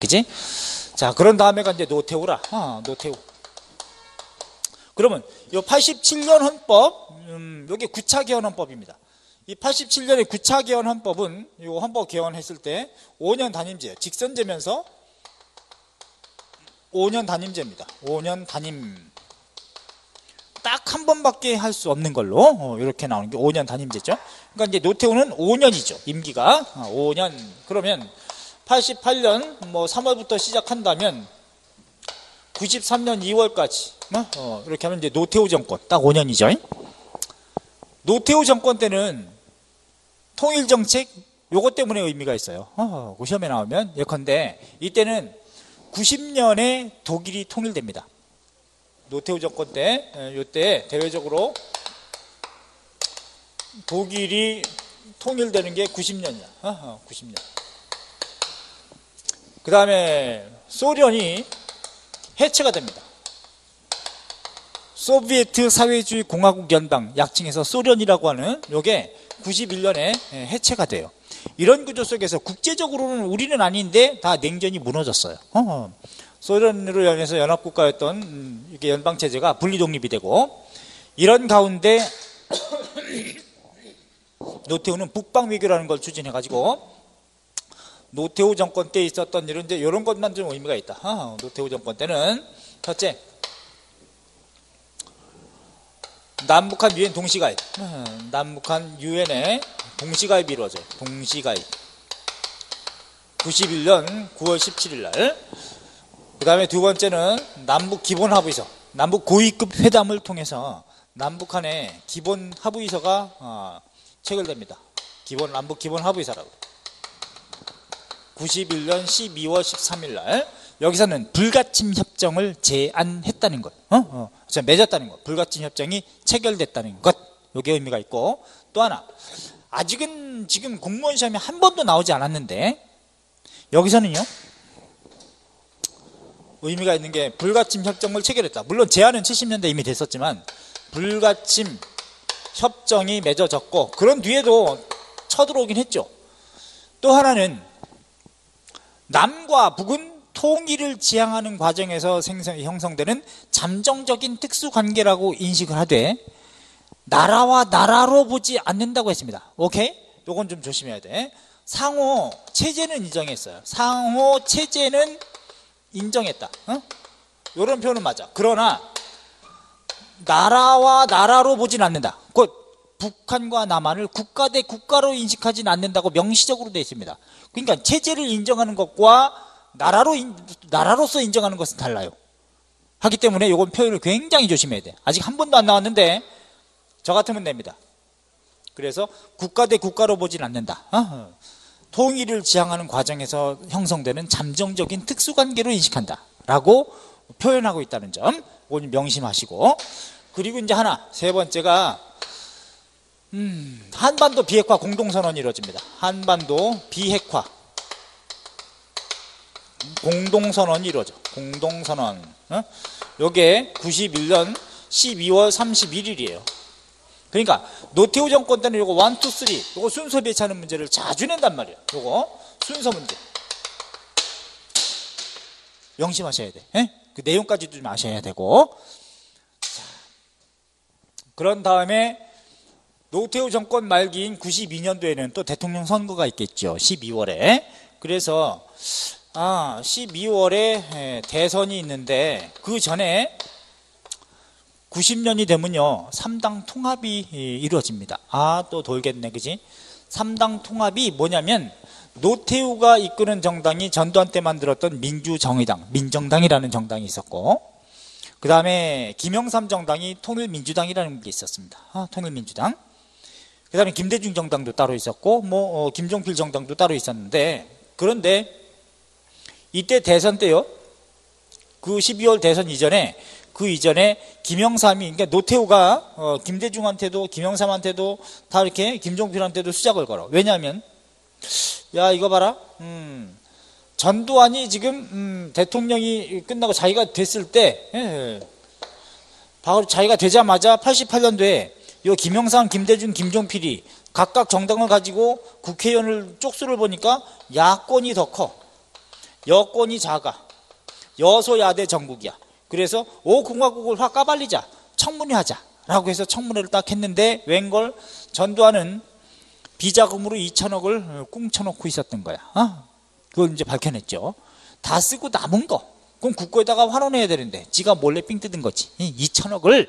그지? 자, 그런 다음에가 이제 노태우라. 노태우. 그러면 요 87년 헌법, 요게 9차 개헌 헌법입니다. 이 87년의 9차 개헌 헌법은 요 헌법 개헌했을 때 5년 단임제, 직선제면서 5년 단임제입니다. 5년 단임. 딱 한 번밖에 할 수 없는 걸로 이렇게 나오는 게 5년 단임제죠. 그러니까 이제 노태우는 5년이죠. 임기가 5년. 그러면 88년 뭐 3월부터 시작한다면 93년 2월까지 이렇게 하면 이제 노태우 정권 딱 5년이죠. 노태우 정권 때는 통일정책 요것 때문에 의미가 있어요. 그 시험에 나오면 예컨대 이때는 90년에 독일이 통일됩니다. 노태우 정권 때 요때 대외적으로 독일이 통일되는 게 90년이야. 90년. 그 다음에 소련이 해체가 됩니다. 소비에트 사회주의 공화국 연방, 약칭해서 소련이라고 하는 요게 91년에 해체가 돼요. 이런 구조 속에서 국제적으로는 우리는 아닌데 다 냉전이 무너졌어요. 소련으로 인해서 연합국가였던 이게 연방체제가 분리독립이 되고, 이런 가운데 노태우는 북방외교라는 걸 추진해가지고 노태우 정권 때 있었던 이런 것만 좀 의미가 있다. 노태우 정권 때는 첫째, 남북한 유엔 동시가입. 남북한 유엔에 동시가입이 이루어져요. 동시가입. 91년 9월 17일 날. 그 다음에 두 번째는 남북 기본 합의서. 남북 고위급 회담을 통해서 남북한의 기본 합의서가 체결됩니다. 남북 기본 합의서라고. 91년 12월 13일 날. 여기서는 불가침 협정을 제안했다는 것, 맺었다는 것, 불가침 협정이 체결됐다는 것, 이게 의미가 있고, 또 하나, 아직은 지금 공무원 시험에 한 번도 나오지 않았는데 여기서는요 의미가 있는 게 불가침 협정을 체결했다. 물론 제안은 70년대 이미 됐었지만 불가침 협정이 맺어졌고, 그런 뒤에도 쳐들어오긴 했죠. 또 하나는 남과 북은 통일을 지향하는 과정에서 형성되는 잠정적인 특수관계라고 인식을 하되 나라와 나라로 보지 않는다고 했습니다. 오케이? 요건 좀 조심해야 돼. 상호 체제는 인정했어요. 상호 체제는 인정했다. 요런 표현은 맞아. 그러나 나라와 나라로 보진 않는다. 곧 북한과 남한을 국가 대 국가로 인식하진 않는다고 명시적으로 되어 있습니다. 그러니까 체제를 인정하는 것과 나라로서 인정하는 것은 달라요. 하기 때문에 이건 표현을 굉장히 조심해야 돼. 아직 한 번도 안 나왔는데 저 같으면 됩니다. 그래서 국가 대 국가로 보진 않는다. 통일을 지향하는 과정에서 형성되는 잠정적인 특수관계로 인식한다 라고 표현하고 있다는 점, 이건 명심하시고. 그리고 이제 세 번째가 한반도 비핵화 공동선언이 이루어집니다. 한반도 비핵화 공동선언이 이루어져. 공동선언. 요게 91년 12월 31일이에요. 그러니까 노태우 정권 때는 요거 1, 2, 3 요거 순서 배치하는 문제를 자주 낸단 말이에요. 요거 순서 문제 명심하셔야 돼. 그 내용까지도 좀 아셔야 되고. 자, 그런 다음에 노태우 정권 말기인 92년도에는 또 대통령 선거가 있겠죠. 12월에. 그래서 12월에 대선이 있는데 그 전에 90년이 되면요 3당 통합이 이루어집니다. 또 돌겠네, 그지? 3당 통합이 뭐냐면 노태우가 이끄는 정당이 전두환 때 만들었던 민주정의당, 민정당이라는 정당이 있었고, 그 다음에 김영삼 정당이 통일민주당이라는 게 있었습니다. 통일민주당. 그 다음에 김대중 정당도 따로 있었고 김종필 정당도 따로 있었는데, 그런데 이때 대선 때요, 그 12월 대선 이전에 김영삼이, 그러니까 노태우가 김대중한테도 김영삼한테도 다 이렇게 김종필한테도 수작을 걸어. 왜냐하면 야 이거 봐라, 전두환이 지금 대통령이 끝나고 자기가 됐을 때 바로 자기가 되자마자 88년도에 요 김영삼, 김대중, 김종필이 각각 정당을 가지고 국회의원을 쪽수를 보니까 야권이 더 커. 여권이 작아. 여소야대 정국이야. 그래서 공화국을 확 까발리자. 청문회하자. 라고 해서 청문회를 딱 했는데 웬걸 전두환은 비자금으로 2천억을 꿍쳐놓고 있었던 거야. 그걸 이제 밝혀냈죠. 다 쓰고 남은 거. 그럼 국고에다가 환원해야 되는데 지가 몰래 삥 뜯은 거지. 2천억을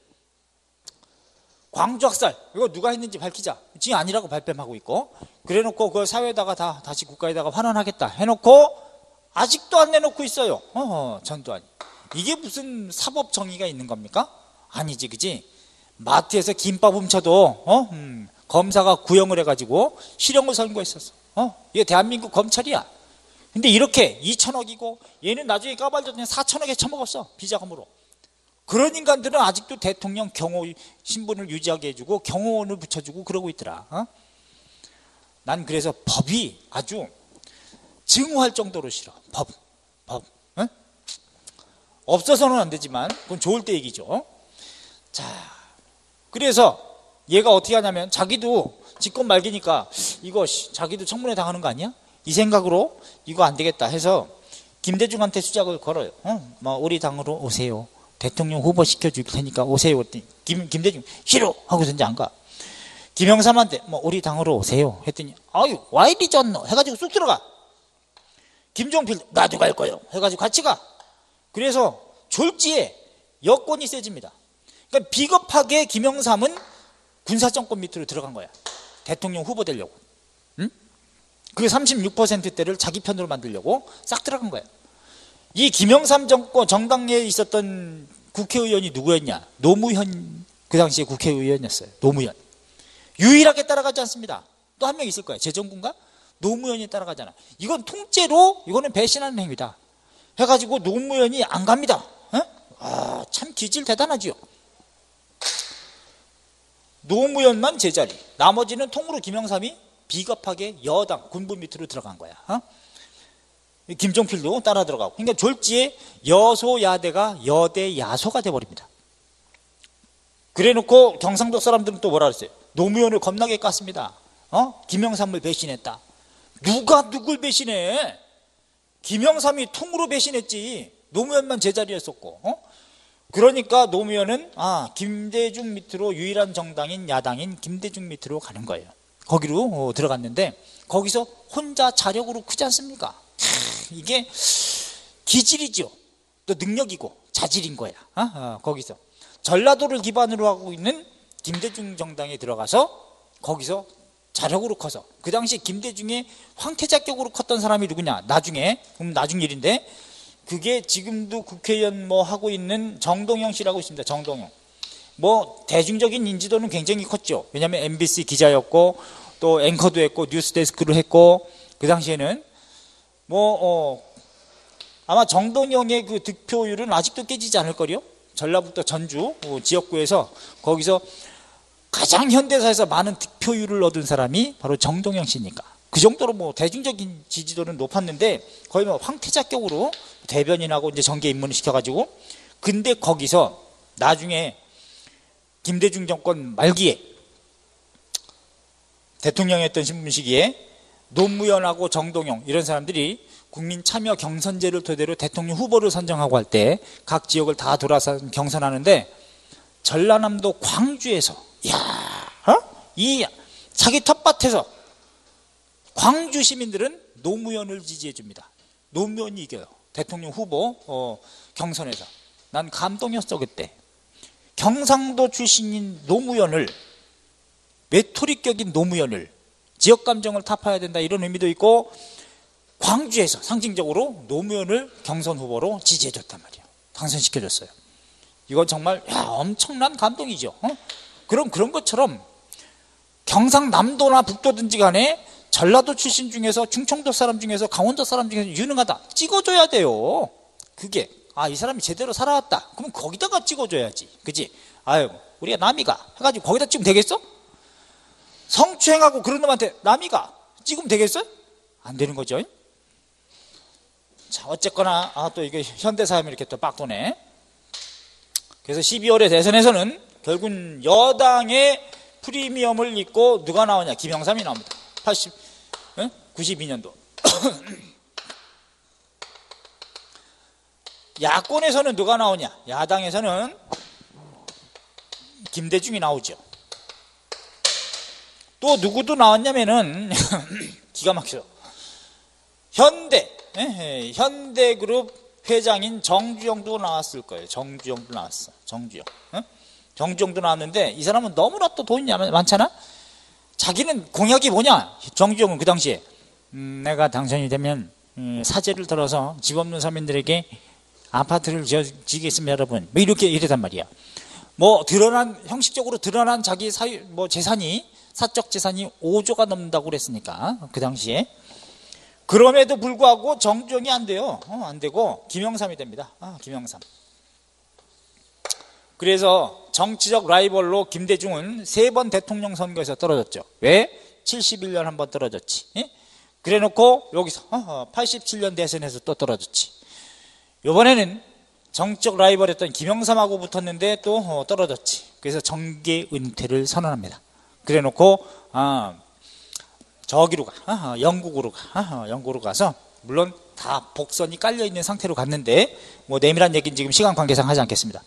광주학살 이거 누가 했는지 밝히자. 지금 아니라고 발뺌하고 있고 그래놓고 그걸 사회에다가 다시 국가에다가 환원하겠다 해놓고 아직도 안 내놓고 있어요. 전두환이. 이게 무슨 사법 정의가 있는 겁니까? 아니지, 그지? 마트에서 김밥 훔쳐도 검사가 구형을 해가지고 실형을 선고했었어. 이게 대한민국 검찰이야. 근데 이렇게 2천억이고 얘는 나중에 까발렸더니 4천억에 처먹었어. 비자금으로. 그런 인간들은 아직도 대통령 경호 신분을 유지하게 해주고 경호원을 붙여주고 그러고 있더라. 난 그래서 법이 아주 증오할 정도로 싫어. 법. 없어서는 안 되지만 그건 좋을 때 얘기죠. 자, 그래서 얘가 어떻게 하냐면 자기도 직권 말기니까 이거 자기도 청문회 당하는 거 아니야? 이 생각으로 이거 안 되겠다 해서 김대중한테 수작을 걸어요. 우리 당으로 오세요. 대통령 후보 시켜줄 테니까 오세요. 했더니 김대중 싫어 하고서 이제 안 가. 김영삼한테 우리 당으로 오세요 했더니 아유 와 이리 졌노 해가지고 쑥 들어가. 김종필 나도 갈 거요 해가지고 같이 가. 그래서 졸지에 여권이 세집니다. 그러니까 비겁하게 김영삼은 군사정권 밑으로 들어간 거야. 대통령 후보 되려고. 그 36%대를 자기 편으로 만들려고 싹 들어간 거야. 이 김영삼 정당에 있었던 국회의원이 누구였냐? 노무현. 그 당시에 국회의원이었어요. 노무현. 유일하게 따라가지 않습니다. 또 한 명 있을 거야. 재정군가? 노무현이 따라가잖아. 이건 통째로 이거는 배신하는 행위다 해가지고 노무현이 안 갑니다. 참 기질 대단하지요. 노무현만 제자리, 나머지는 통으로 김영삼이 비겁하게 여당 군부 밑으로 들어간 거야. 김종필도 따라 들어가고. 그러니까 졸지에 여소야대가 여대 야소가 돼버립니다. 그래놓고 경상도 사람들은 또 뭐라 그랬어요? 노무현을 겁나게 깠습니다. 김영삼을 배신했다. 누가 누굴 배신해? 김영삼이 통으로 배신했지. 노무현만 제자리였었고. 그러니까 노무현은 김대중 밑으로 유일한 정당인 야당인 김대중 밑으로 가는 거예요. 거기로 들어갔는데 거기서 혼자 자력으로 크지 않습니까? 이게 기질이죠. 또 능력이고 자질인 거야. 거기서 전라도를 기반으로 하고 있는 김대중 정당에 들어가서 거기서 자력으로 커서 그 당시 김대중의 황태자격으로 컸던 사람이 누구냐? 나중에 나중 일인데 그게 지금도 국회의원 하고 있는 정동영 씨라고 있습니다. 정동영. 대중적인 인지도는 굉장히 컸죠. 왜냐하면 MBC 기자였고 또 앵커도 했고 뉴스데스크를 했고 그 당시에는 아마 정동영의 그 득표율은 아직도 깨지지 않을 거요. 전라북도 전주 지역구에서 거기서 가장 현대사에서 많은 득표율을 얻은 사람이 바로 정동영 씨니까 그 정도로 대중적인 지지도는 높았는데 거의 황태자격으로 대변인하고 이제 정계 입문을 시켜가지고 근데 거기서 나중에 김대중 정권 말기에 대통령이었던 시기에 노무현하고 정동영 이런 사람들이 국민 참여 경선제를 토대로 대통령 후보를 선정하고 할 때 각 지역을 다 돌아서 경선하는데 전라남도 광주에서 이 자기 텃밭에서 광주 시민들은 노무현을 지지해 줍니다. 노무현이 이겨요. 대통령 후보 경선에서. 난 감동이었어 그때. 경상도 출신인 노무현을 외톨이격인 노무현을 지역감정을 타파해야 된다 이런 의미도 있고 광주에서 상징적으로 노무현을 경선 후보로 지지해 줬단 말이에요. 당선시켜줬어요. 이건 정말 엄청난 감동이죠. 그런 것처럼 경상남도나 북도든지 간에 전라도 출신 중에서 충청도 사람 중에서 강원도 사람 중에서 유능하다 찍어줘야 돼요. 그게 이 사람이 제대로 살아왔다 그러면 거기다가 찍어줘야지. 그치? 우리가 남이가 해가지고 거기다 찍으면 되겠어? 성추행하고 그런 놈한테 남이가 찍으면 되겠어요? 안 되는 거죠. 자, 어쨌거나 또 이게 현대사회면 이렇게 또 빡 도네. 그래서 12월에 대선에서는 결국은 여당의 프리미엄을 잇고 누가 나오냐? 김영삼이 나옵니다. 92년도 야권에서는 누가 나오냐? 야당에서는 김대중이 나오죠. 또 누구도 나왔냐면은 기가 막혀. 현대그룹 회장인 정주영도 나왔을 거예요. 정주영도 나왔어. 정주영. 정주영도 나왔는데 이 사람은 너무나 또 돈이 많잖아. 자기는 공약이 뭐냐? 정주영은 그 당시에 내가 당선이 되면 사재를 들어서 집 없는 서민들에게 아파트를 지겠습니다, 여러분. 뭐 이렇게 이랬단 말이야. 뭐 형식적으로 드러난 자기 재산이 사적 재산이 5조가 넘는다고 그랬으니까 그 당시에. 그럼에도 불구하고 정주영이 안 돼요. 안 되고 김영삼이 됩니다. 김영삼. 그래서 정치적 라이벌로 김대중은 3번 대통령 선거에서 떨어졌죠. 왜? 71년 한번 떨어졌지. 그래 놓고 여기서 87년 대선에서 또 떨어졌지. 이번에는 정치적 라이벌이었던 김영삼하고 붙었는데 또 떨어졌지. 그래서 정계 은퇴를 선언합니다. 그래 놓고 저기로 가, 영국으로 가서, 물론 다 복선이 깔려 있는 상태로 갔는데 뭐 내밀한 얘기는 지금 시간 관계상 하지 않겠습니다.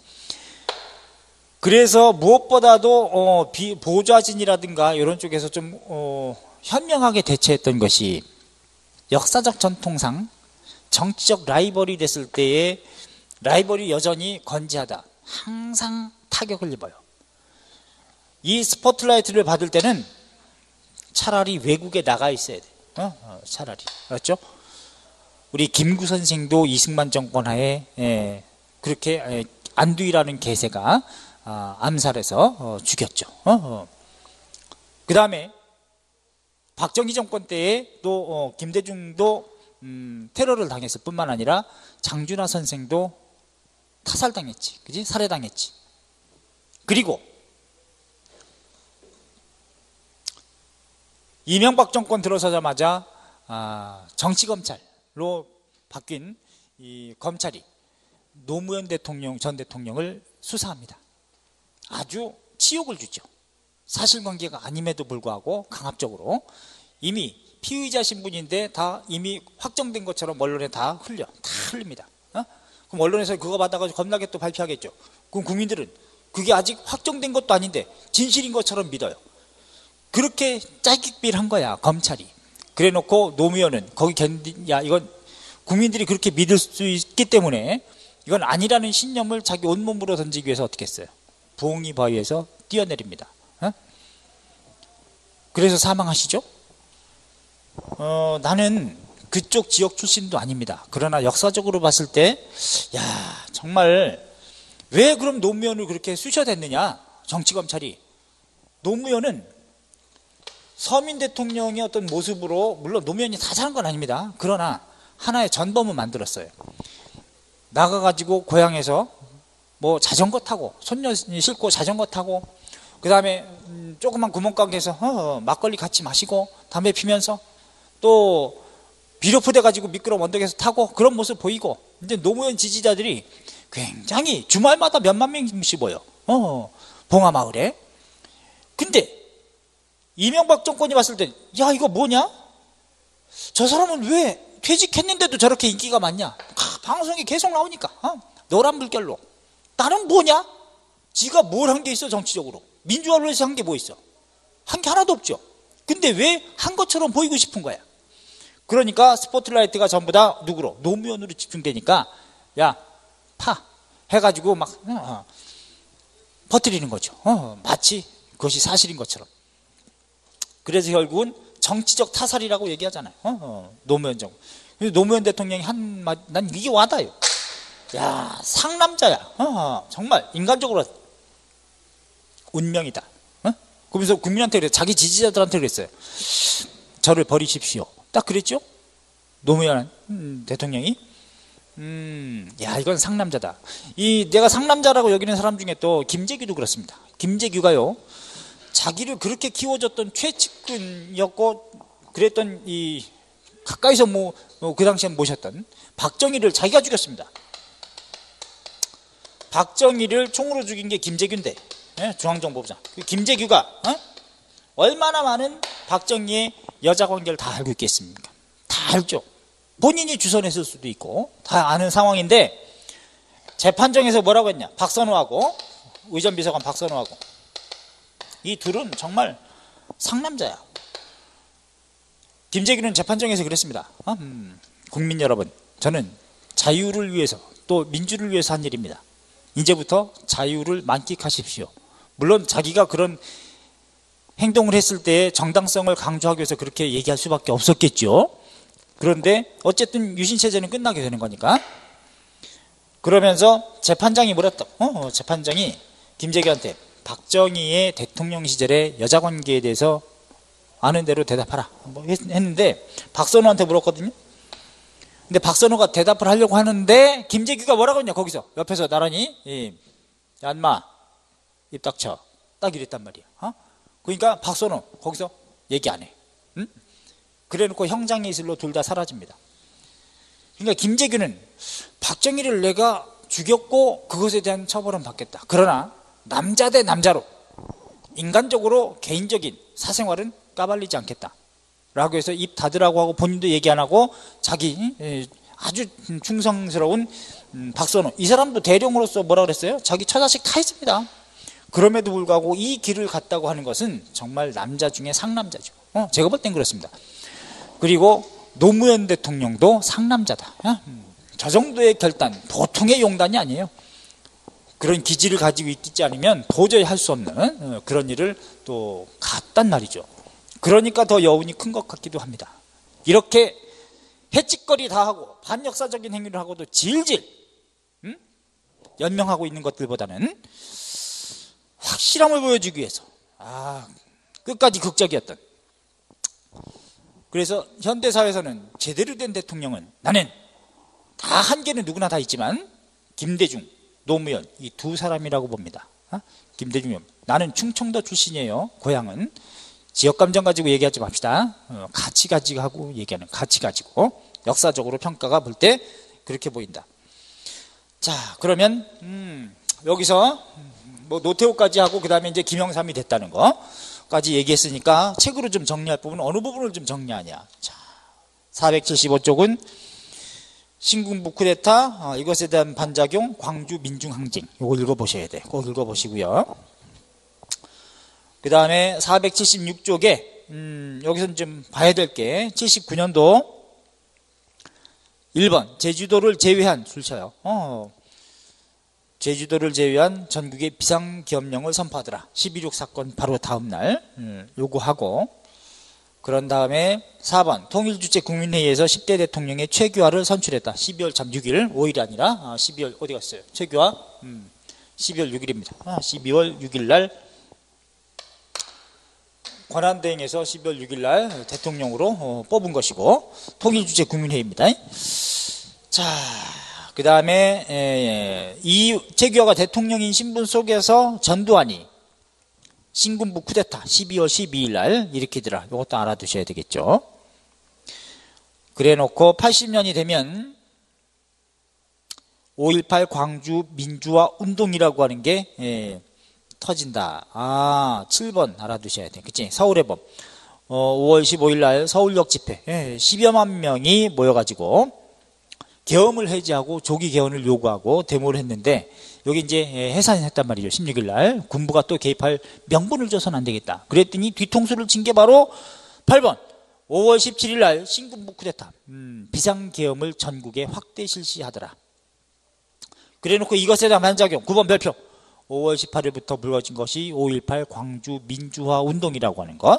그래서 무엇보다도 보좌진이라든가 이런 쪽에서 좀 현명하게 대처했던 것이, 역사적 전통상 정치적 라이벌이 됐을 때의 라이벌이 여전히 건재하다. 항상 타격을 입어요. 이 스포트라이트를 받을 때는 차라리 외국에 나가 있어야 돼. 차라리. 그렇죠? 우리 김구 선생도 이승만 정권 하에 그렇게 안두희라는 개새가 암살해서 죽였죠. 그 다음에 박정희 정권 때에 또 김대중도 테러를 당했을 뿐만 아니라 장준하 선생도 타살당했지. 그지? 살해당했지. 그리고 이명박 정권 들어서자마자 정치검찰로 바뀐 이 검찰이 노무현 전 대통령을 수사합니다. 아주 치욕을 주죠. 사실관계가 아님에도 불구하고 강압적으로. 이미 피의자 신분인데 다 이미 확정된 것처럼 언론에 다 흘립니다. 그럼 언론에서 그거 받아가지고 겁나게 또 발표하겠죠. 그럼 국민들은 그게 아직 확정된 것도 아닌데 진실인 것처럼 믿어요. 그렇게 짜깁기를 한 거야, 검찰이. 그래 놓고 노무현은 이건 국민들이 그렇게 믿을 수 있기 때문에 이건 아니라는 신념을 자기 온몸으로 던지기 위해서 어떻게 했어요? 부엉이 바위에서 뛰어내립니다. 그래서 사망하시죠? 나는 그쪽 지역 출신도 아닙니다. 그러나 역사적으로 봤을 때, 정말 왜 그럼 노무현을 그렇게 쑤셔댔느냐? 정치검찰이. 노무현은 서민 대통령의 어떤 모습으로, 물론 노무현이 다 잘한 건 아닙니다. 그러나 하나의 전범을 만들었어요. 나가가지고 고향에서 뭐 자전거 타고, 손녀 싣고 자전거 타고, 그 다음에 조그만 구멍가게에서 막걸리 같이 마시고 담배 피면서 또 비료포대 가지고 미끄러운 언덕에서 타고, 그런 모습 보이고. 근데 노무현 지지자들이 굉장히 주말마다 몇만 명씩 모여. 봉하마을에. 근데 이명박 정권이 봤을 때, 이거 뭐냐? 저 사람은 왜 퇴직했는데도 저렇게 인기가 많냐? 방송에 계속 나오니까. 노란 물결로. 나는 뭐냐? 지가 뭘 한 게 있어, 정치적으로? 민주화를 위해서 한 게 뭐 있어? 한 게 하나도 없죠. 근데 왜 한 것처럼 보이고 싶은 거야? 그러니까 스포트라이트가 전부 다 누구로? 노무현으로 집중되니까, 파! 해가지고 막 퍼뜨리는 거죠. 마치 그것이 사실인 것처럼. 그래서 결국은 정치적 타살이라고 얘기하잖아요. 노무현 정권. 노무현 대통령이 한 말, 난 이게 와닿아요. 상남자야. 정말 인간적으로 운명이다. 그러면서 국민한테 그래요. 자기 지지자들한테 그랬어요. 저를 버리십시오. 딱 그랬죠? 노무현 대통령이. 이건 상남자다. 내가 상남자라고 여기는 사람 중에 또 김재규도 그렇습니다. 김재규가요, 자기를 그렇게 키워줬던 최측근이었고, 그랬던 가까이서 그 당시에 모셨던 박정희를 자기가 죽였습니다. 박정희를 총으로 죽인 게 김재규인데, 중앙정보부장. 김재규가 얼마나 많은 박정희의 여자 관계를 다 알고 있겠습니까? 다 알죠. 본인이 주선했을 수도 있고 다 아는 상황인데, 재판정에서 뭐라고 했냐? 박선호하고, 의전비서관 박선호하고, 이 둘은 정말 상남자야. 김재규는 재판정에서 그랬습니다. 국민 여러분, 저는 자유를 위해서 또 민주를 위해서 한 일입니다. 이제부터 자유를 만끽하십시오. 물론 자기가 그런 행동을 했을 때 정당성을 강조하기 위해서 그렇게 얘기할 수밖에 없었겠죠. 그런데 어쨌든 유신체제는 끝나게 되는 거니까. 그러면서 재판장이 물었다. 재판장이 김재규한테 박정희의 대통령 시절의 여자관계에 대해서 아는 대로 대답하라 했는데 박선호한테 물었거든요. 근데 박선호가 대답을 하려고 하는데 김재규가 뭐라고 했냐, 거기서 옆에서 나란히 야 인마 입 닥쳐, 딱 이랬단 말이야. 그러니까 박선호 거기서 얘기 안 해. 응? 그래놓고 형장예술로 둘 다 사라집니다. 그러니까 김재규는 박정희를 내가 죽였고 그것에 대한 처벌은 받겠다. 그러나 남자 대 남자로 인간적으로 개인적인 사생활은 까발리지 않겠다 라고 해서 입 닫으라고 하고 본인도 얘기 안 하고 자기 아주 충성스러운 박선호, 이 사람도 대령으로서 뭐라 그랬어요? 자기 처자식 다 했습니다. 그럼에도 불구하고 이 길을 갔다고 하는 것은 정말 남자 중에 상남자죠. 제가 볼 땐 그렇습니다. 그리고 노무현 대통령도 상남자다. 저 정도의 결단, 보통의 용단이 아니에요. 그런 기질을 가지고 있지 않으면 도저히 할 수 없는 그런 일을 또 갔단 말이죠. 그러니까 더 여운이 큰 것 같기도 합니다. 이렇게 해찍거리 다 하고 반역사적인 행위를 하고도 질질 연명하고 있는 것들보다는 확실함을 보여주기 위해서 끝까지 극적이었던. 그래서 현대사회에서는 제대로 된 대통령은, 나는 다 한계는 누구나 다 있지만 김대중, 노무현 이 두 사람이라고 봅니다. 김대중, 나는 충청도 출신이에요. 고향은. 지역감정 가지고 얘기하지 맙시다. 가치 가지고 하고 얘기하는, 가치 가지고 역사적으로 평가가 볼 때 그렇게 보인다. 자, 그러면 여기서 뭐 노태우까지 하고 그 다음에 이제 김영삼이 됐다는 거까지 얘기했으니까 책으로 좀 정리할 부분은 어느 부분을 좀 정리하냐. 자, 475쪽은 신군부 쿠데타, 이것에 대한 반작용, 광주 민중항쟁, 이거 읽어보셔야 돼. 꼭 읽어보시고요. 그 다음에 476쪽에 여기서 좀 봐야 될 게 79년도 1번 제주도를 제외한, 줄 쳐요. 제주도를 제외한 전국의 비상기업령을 선포하더라. 12.6 사건 바로 다음날 요구하고, 그런 다음에 4번 통일주체국민회의에서 10대 대통령의 최규하를 선출했다. 12월 참 6일, 5일이 아니라 12월 어디 갔어요? 최규하 12월 6일입니다. 12월 6일 날 권한대행에서 12월 6일 날 대통령으로 뽑은 것이고, 통일주체국민회의입니다. 자, 그 다음에 이 최규하가 대통령인 신분 속에서 전두환이 신군부 쿠데타 12월 12일 날 일으키더라. 이것도 알아두셔야 되겠죠. 그래 놓고 80년이 되면 5.18 광주 민주화 운동이라고 하는 게 터진다. 7번 알아두셔야 돼. 그치? 서울의 법. 5월 15일 날 서울역 집회. 10여만 명이 모여가지고 계엄을 해제하고 조기 개헌을 요구하고 데모를 했는데, 여기 이제 해산했단 말이죠. 16일 날 군부가 또 개입할 명분을 줘서는 안 되겠다. 그랬더니 뒤통수를 친 게 바로 8번 5월 17일 날 신군부 쿠데타, 비상계엄을 전국에 확대 실시하더라. 그래놓고 이것에 대한 반작용 9번 별표 5월 18일부터 불거진 것이 5.18 광주 민주화 운동이라고 하는 것.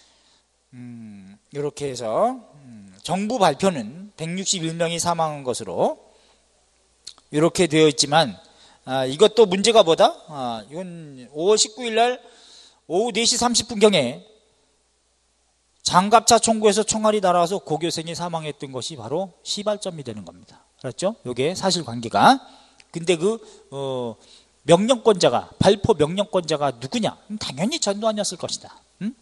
이렇게 해서 정부 발표는 161명이 사망한 것으로 이렇게 되어 있지만, 이것도 문제가 뭐다? 이건 5월 19일 날 오후 4시 30분경에 장갑차 총구에서 총알이 날아와서 고교생이 사망했던 것이 바로 시발점이 되는 겁니다. 그렇죠? 이게 사실관계가. 근데 그 명령권자가, 발포 명령권자가 누구냐? 당연히 전두환이었을 것이다.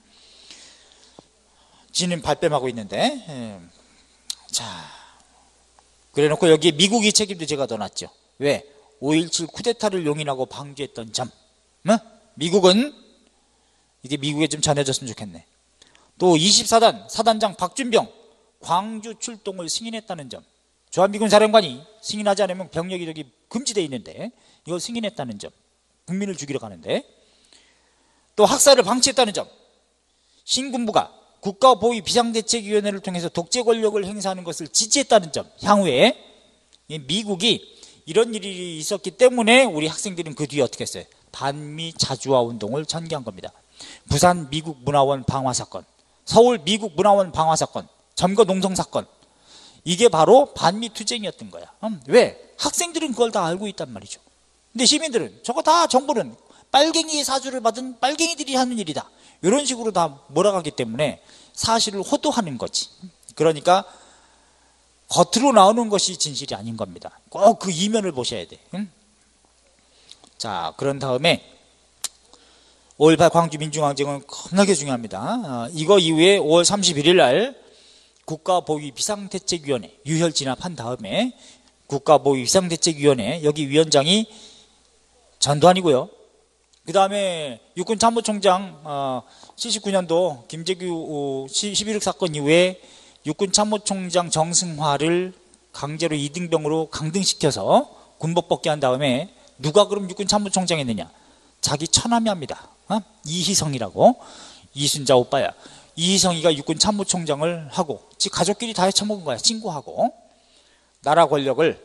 지는 발뺌하고 있는데. 자, 그래 놓고 여기에 미국이 책임도 제가 넣어놨죠. 왜? 5.17 쿠데타를 용인하고 방조했던 점. 미국은, 이게 미국에 좀 전해졌으면 좋겠네. 또 24단 사단장 박준병 광주 출동을 승인했다는 점. 주한미군 사령관이 승인하지 않으면 병력 이동이 금지되어 있는데 이걸 승인했다는 점, 국민을 죽이러 가는데, 또 학살을 방치했다는 점, 신군부가 국가보위 비상대책위원회를 통해서 독재 권력을 행사하는 것을 지지했다는 점, 향후에 미국이 이런 일이 있었기 때문에 우리 학생들은 그 뒤에 어떻게 했어요? 반미 자주화 운동을 전개한 겁니다. 부산 미국 문화원 방화 사건, 서울 미국 문화원 방화 사건, 점거 농성 사건, 이게 바로 반미 투쟁이었던 거야. 왜? 학생들은 그걸 다 알고 있단 말이죠. 근데 시민들은 저거 다 정부는 빨갱이의 사주를 받은 빨갱이들이 하는 일이다, 이런 식으로 다 몰아가기 때문에 사실을 호도하는 거지. 그러니까 겉으로 나오는 것이 진실이 아닌 겁니다. 꼭 그 이면을 보셔야 돼. 자, 그런 다음에 5.18 광주 민중항쟁은 겁나게 중요합니다. 이거 이후에 5월 31일 날 국가보위 비상대책위원회 유혈 진압한 다음에 국가보위 비상대책위원회, 여기 위원장이 전두환이고요. 그 다음에 육군참모총장 79년도 김재규 11.6 사건 이후에 육군참모총장 정승화를 강제로 이등병으로 강등시켜서 군복 벗게 한 다음에 누가 그럼 육군참모총장 했느냐? 자기 처남이 합니다. 이희성이라고, 이순자 오빠야. 이희성이가 육군참모총장을 하고 지 가족끼리 다 해쳐먹은 거야. 친구하고 나라 권력을.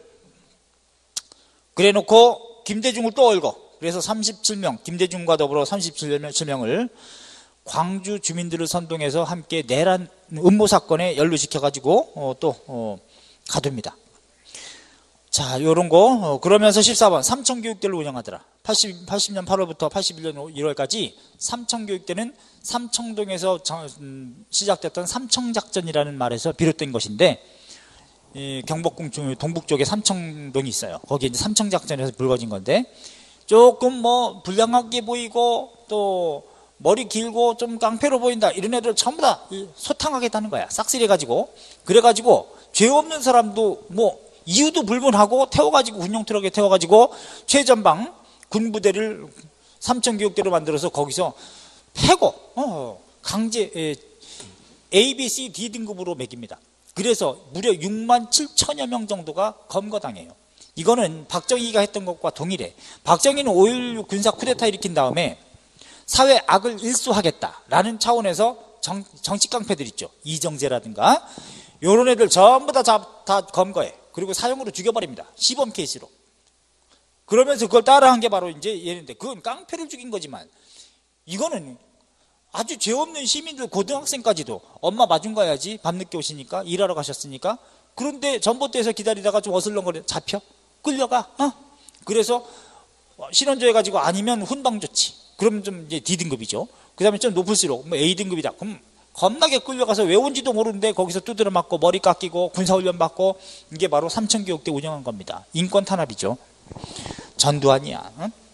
그래놓고 김대중을 또 얼거. 그래서 37명, 김대중과 더불어 37명을 광주 주민들을 선동해서 함께 내란 음모 사건에 연루시켜가지고 가둡니다. 자, 요런 거. 그러면서 14번 삼청교육대를 운영하더라. 80년 8월부터 81년 1월까지 삼청교육대는 삼청동에서 시작됐던 삼청작전이라는 말에서 비롯된 것인데, 경복궁 동북 쪽에 삼청동이 있어요. 거기에 이제 삼청작전에서 불거진 건데, 조금 뭐 불량하게 보이고 또 머리 길고 좀 깡패로 보인다, 이런 애들 전부 다 소탕하겠다는 거야. 싹쓸이해가지고. 그래가지고 죄 없는 사람도 뭐 이유도 불문하고 태워가지고, 군용 트럭에 태워가지고 최전방 군부대를 삼청교육대로 만들어서 거기서 패고 강제 A, B, C, D 등급으로 매깁니다. 그래서 무려 6만 7천여 명 정도가 검거당해요. 이거는 박정희가 했던 것과 동일해. 박정희는 5.16 군사 쿠데타 일으킨 다음에 사회 악을 일소하겠다라는 차원에서 정치 깡패들 있죠. 이정재라든가 요런 애들 전부 다 검거해. 그리고 사형으로 죽여버립니다. 시범 케이스로. 그러면서 그걸 따라한 게 바로 이제 얘는데, 그건 깡패를 죽인 거지만 이거는 아주 죄 없는 시민들, 고등학생까지도 엄마 마중 가야지, 밤늦게 오시니까, 일하러 가셨으니까. 그런데 전봇대에서 기다리다가 좀 어슬렁거려 잡혀? 끌려가? 그래서 실현조해 가지고 아니면 훈방 조치. 그러면 좀 이제 D등급이죠. 그 다음에 좀 높을수록 뭐 A등급이다. 그럼 겁나게 끌려가서 왜 온지도 모르는데 거기서 두드려 맞고 머리 깎이고 군사훈련 받고, 이게 바로 삼청교육대 운영한 겁니다. 인권 탄압이죠. 전두환이야.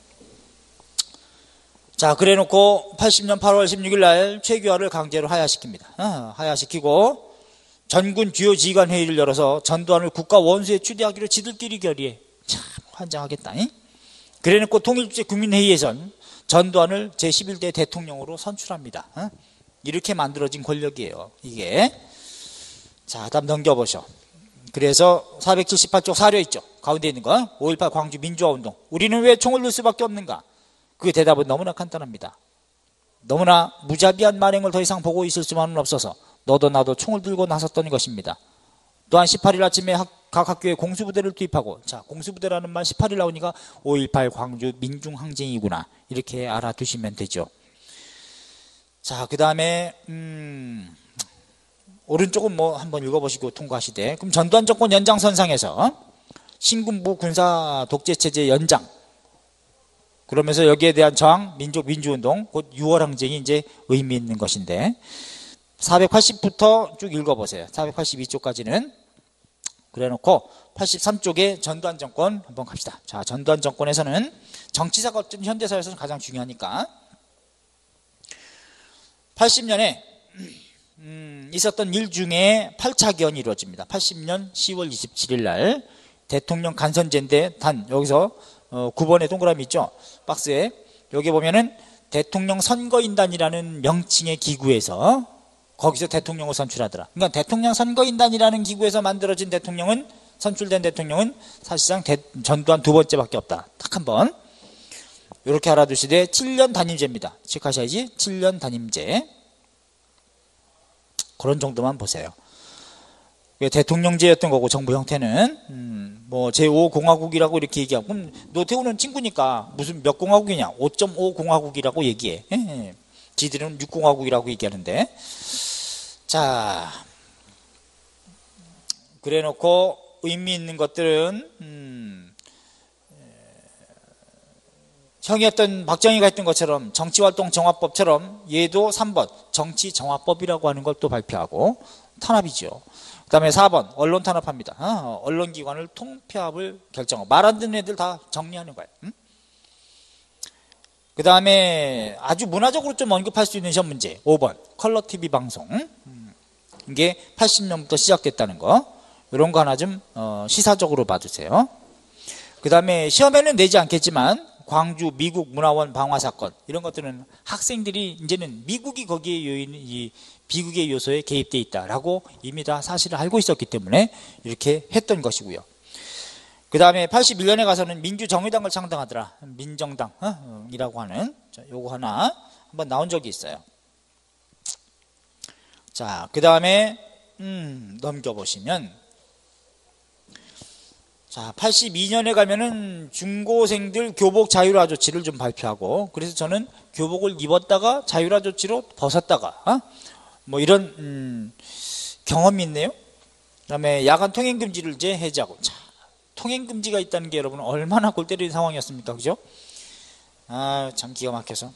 자, 그래놓고 80년 8월 16일 날 최규하를 강제로 하야시킵니다. 하야시키고 전군 주요 지휘관 회의를 열어서 전두환을 국가 원수에 추대하기로 지들끼리 결의해. 참 환장하겠다. 그래놓고 통일주체 국민회의에선 전두환을 제11대 대통령으로 선출합니다. 이렇게 만들어진 권력이에요, 이게. 자, 다음 넘겨보셔. 그래서 478쪽 사려 있죠. 가운데 있는 거 5.18 광주 민주화운동. 우리는 왜 총을 들 수밖에 없는가? 그 대답은 너무나 간단합니다. 너무나 무자비한 만행을 더 이상 보고 있을 수만은 없어서 너도 나도 총을 들고 나섰던 것입니다. 또한 18일 아침에 각 학교에 공수부대를 투입하고, 자, 공수부대라는 말 18일 나오니까 5.18 광주 민중항쟁이구나, 이렇게 알아두시면 되죠. 자, 그 다음에 오른쪽은 뭐 한번 읽어보시고 통과하시되, 그럼 전두환 정권 연장선상에서 신군부 군사 독재체제 연장, 그러면서 여기에 대한 저항, 민족 민주운동, 곧 6월 항쟁이 이제 의미 있는 것인데, 480부터 쭉 읽어보세요. 482쪽까지는. 그래놓고 83쪽에 전두환 정권 한번 갑시다. 자, 전두환 정권에서는 정치사가 어쨌든 현대사에서는 가장 중요하니까 80년에 있었던 일 중에 8차 기원이 이루어집니다. 80년 10월 27일 날 대통령 간선제인데, 단 여기서 9번에 동그라미 있죠, 박스에. 여기 보면은 대통령 선거인단이라는 명칭의 기구에서 거기서 대통령을 선출하더라. 그러니까 대통령 선거인단이라는 기구에서 만들어진 대통령은 선출된 대통령은 사실상 전두환 두 번째밖에 없다. 딱 한 번. 이렇게 알아두시되 7년 단임제입니다. 체크하셔야지. 7년 단임제. 그런 정도만 보세요. 대통령제였던 거고 정부 형태는 뭐 제5공화국이라고 이렇게 얘기하고, 그럼 노태우는 친구니까 무슨 몇 공화국이냐, 5.5 공화국이라고 얘기해. 지들은 6공화국이라고 얘기하는데, 자 그래 놓고 의미 있는 것들은 형이었던 박정희가 했던 것처럼 정치활동 정화법처럼 얘도 3번 정치정화법이라고 하는 걸 또 발표하고 탄압이죠. 그 다음에 4번 언론 탄압합니다. 언론기관을 통폐합을 결정하고, 말 안 듣는 애들 다 정리하는 거예요. 그 다음에 아주 문화적으로 좀 언급할 수 있는 시험 문제 5번 컬러TV 방송. 이게 80년부터 시작됐다는 거, 이런 거 하나 좀 시사적으로 봐주세요. 그 다음에 시험에는 내지 않겠지만 광주 미국 문화원 방화 사건, 이런 것들은 학생들이 이제는 미국이 거기에 이 비극의 요소에 개입되어 있다라고 이미 다 사실을 알고 있었기 때문에 이렇게 했던 것이고요. 그 다음에 81년에 가서는 민주정의당을 창당하더라. 민정당이라고 하는, 요거 하나 한번 나온 적이 있어요. 자, 그 다음에 넘겨보시면, 자 82년에 가면은 중고생들 교복 자율화 조치를 좀 발표하고, 그래서 저는 교복을 입었다가 자율화 조치로 벗었다가 뭐 이런 경험이 있네요. 그 다음에 야간 통행금지를 이제 해제하고, 자, 통행금지가 있다는 게 여러분 얼마나 골 때리는 상황이었습니까? 그죠? 참 기가 막혀서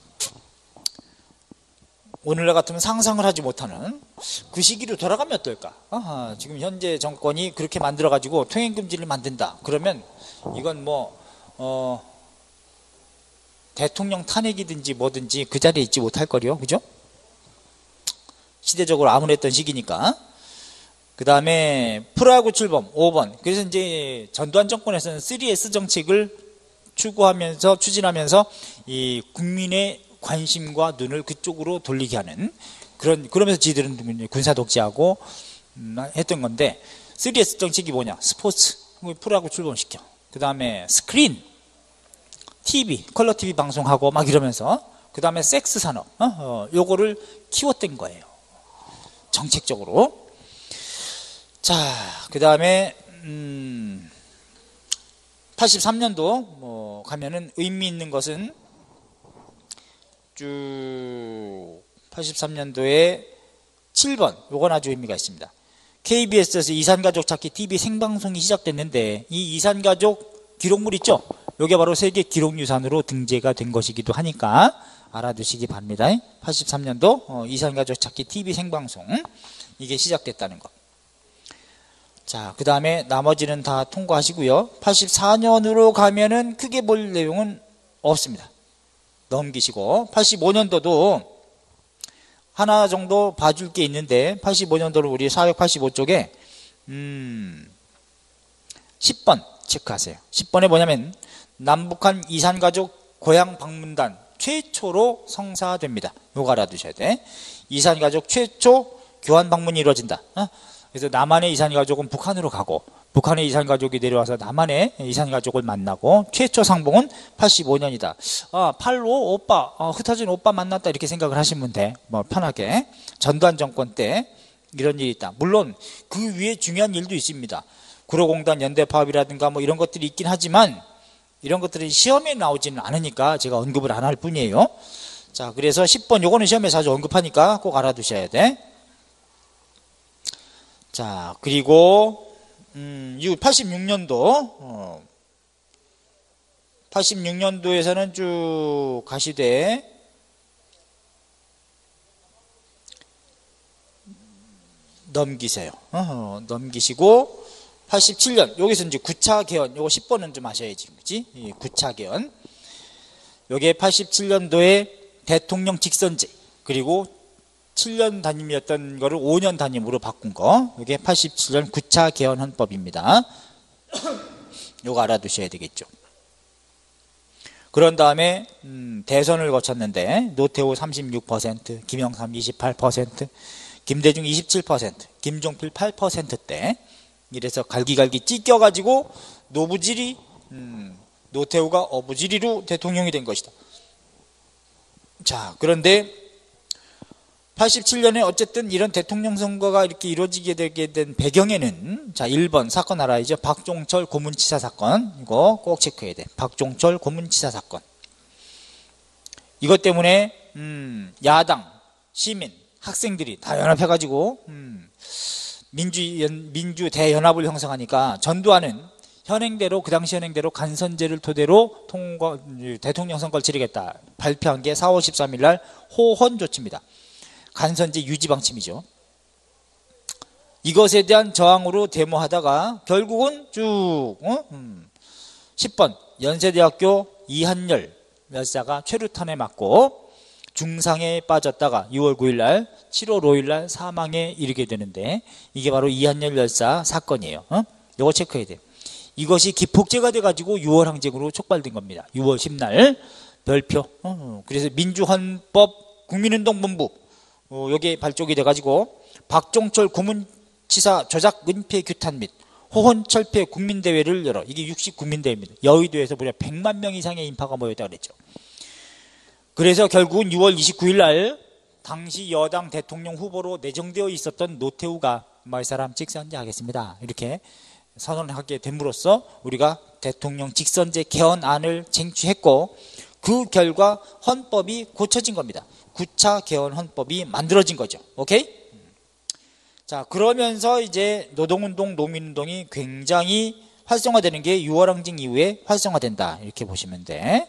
오늘날 같으면 상상을 하지 못하는 그 시기로 돌아가면 어떨까? 지금 현재 정권이 그렇게 만들어가지고 통행금지를 만든다. 그러면 이건 뭐 대통령 탄핵이든지 뭐든지 그 자리에 있지 못할 거리요. 그죠? 시대적으로 암울했던 시기니까. 그 다음에 프로야구 출범 5번. 그래서 이제 전두환 정권에서는 3S 정책을 추진하면서 이 국민의 관심과 눈을 그쪽으로 돌리게 하는 그러면서 지들은 군사 독재하고 했던 건데, 3S 정책이 뭐냐? 스포츠, 프로야구 출범시켜. 그 다음에 스크린, TV, 컬러 TV 방송하고 막 이러면서, 그 다음에 섹스 산업, 요거를 키웠던 거예요. 정책적으로. 자, 그 다음에 83년도 뭐 가면은 의미 있는 것은 쭉 83년도에 7번, 요건 아주 의미가 있습니다. KBS에서 이산가족 찾기 TV 생방송이 시작됐는데, 이 이산가족 기록물 있죠? 요게 바로 세계 기록유산으로 등재가 된 것이기도 하니까 알아두시기 바랍니다. 83년도 이산가족 찾기 TV 생방송, 이게 시작됐다는 것. 자, 그 다음에 나머지는 다 통과하시고요. 84년으로 가면은 크게 볼 내용은 없습니다. 넘기시고, 85년도도 하나 정도 봐줄 게 있는데, 85년도를 우리 485쪽에 10번 체크하세요. 10번에 뭐냐면 남북한 이산가족 고향 방문단 최초로 성사됩니다. 요거 알아두셔야 돼. 이산가족 최초 교환 방문이 이루어진다. 그래서 남한의 이산가족은 북한으로 가고, 북한의 이산가족이 내려와서 남한의 이산가족을 만나고, 최초 상봉은 85년이다. 85 오빠, 흩어진 오빠 만났다, 이렇게 생각을 하시면 돼. 뭐 편하게. 전두환 정권 때 이런 일이 있다. 물론 그 위에 중요한 일도 있습니다. 구로공단 연대파업이라든가 뭐 이런 것들이 있긴 하지만, 이런 것들은 시험에 나오지는 않으니까 제가 언급을 안 할 뿐이에요. 자, 그래서 10번 요거는 시험에 자주 언급하니까 꼭 알아두셔야 돼. 자, 그리고 86년도 86년도에서는 쭉 가시되, 넘기세요. 넘기시고 87년 여기서 이제 9차 개헌, 요거 10번은 좀 아셔야지, 그치? 9차 개헌. 요게 87년도에 대통령 직선제, 그리고 7년 단임이었던 거를 5년 단임으로 바꾼 거, 이게 87년 9차 개헌 헌법입니다. 요거 알아두셔야 되겠죠. 그런 다음에 대선을 거쳤는데 노태우 36%, 김영삼 28%, 김대중 27%, 김종필 8%대 이래서 갈기갈기 찢겨가지고 노부지리, 노태우가 어부지리로 대통령이 된 것이다. 자, 그런데 87년에 어쨌든 이런 대통령 선거가 이렇게 이루어지게 되게 된 배경에는, 자, 1번 사건 알아야죠. 박종철 고문치사 사건. 이거 꼭 체크해야 돼. 박종철 고문치사 사건. 이것 때문에 야당, 시민, 학생들이 다 연합해가지고 민주 대연합을 형성하니까 전두환은 현행대로, 그 당시 현행대로 간선제를 토대로 대통령 선거를 치르겠다 발표한 게 4월 13일 날 호헌 조치입니다. 간선제 유지 방침이죠. 이것에 대한 저항으로 데모하다가 결국은 쭉 10번 연세대학교 이한열 열사가 최루탄에 맞고 중상에 빠졌다가 6월 9일 날 7월 5일 날 사망에 이르게 되는데, 이게 바로 이한열 열사 사건이에요. 이거 체크해야 돼요. 이것이 기폭제가 돼가지고 6월 항쟁으로 촉발된 겁니다. 6월 10날 별표. 그래서 민주헌법 국민운동본부 여기에 발족이 돼가지고 박종철 고문치사 조작 은폐 규탄 및 호헌 철폐 국민대회를 열어. 이게 60국민대회입니다. 여의도에서 무려 100만 명 이상의 인파가 모였다 그랬죠. 그래서 결국은 6월 29일 날 당시 여당 대통령 후보로 내정되어 있었던 노태우가 이 사람 직선제 하겠습니다 이렇게 선언하게 됨으로써 우리가 대통령 직선제 개헌안을 쟁취했고, 그 결과 헌법이 고쳐진 겁니다. 9차 개헌 헌법이 만들어진 거죠. 오케이? 자, 그러면서 이제 노동운동, 노민운동이 굉장히 활성화되는 게 6월 항쟁 이후에 활성화된다 이렇게 보시면 돼.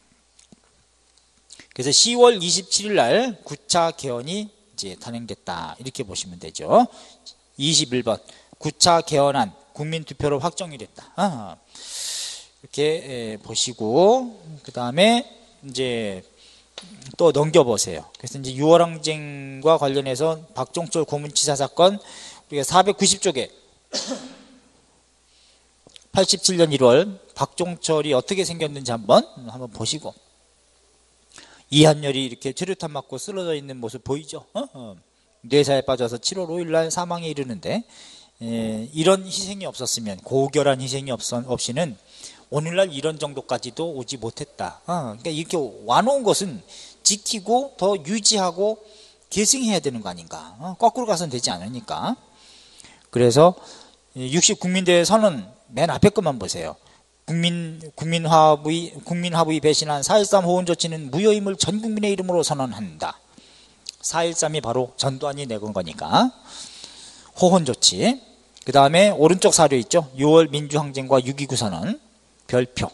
그래서 10월 27일 날 9차 개헌이 이제 단행됐다 이렇게 보시면 되죠. 21번 9차 개헌안 국민투표로 확정이 됐다. 이렇게 보시고, 그 다음에 이제 또 넘겨보세요. 그래서 이제 6월 항쟁과 관련해서 박종철 고문치사 사건 우리가 490쪽에 87년 1월 박종철이 어떻게 생겼는지 한번 보시고, 이한열이 이렇게 최루탄 맞고 쓰러져 있는 모습 보이죠? 뇌사에 빠져서 7월 5일 날 사망에 이르는데, 이런 희생이 없었으면, 고결한 희생이 없이는 오늘날 이런 정도까지도 오지 못했다. 그러니까 이렇게 와놓은 것은 지키고 더 유지하고 계승해야 되는 거 아닌가. 거꾸로 가서는 되지 않으니까. 그래서 60국민대회 선언 맨 앞에 것만 보세요. 국민합의 배신한 4.13 호헌 조치는 무효임을 전 국민의 이름으로 선언한다. 4.13이 바로 전두환이 내건 거니까. 호헌 조치. 그 다음에 오른쪽 사료 있죠. 6월 민주항쟁과 6.29 선언. 별표.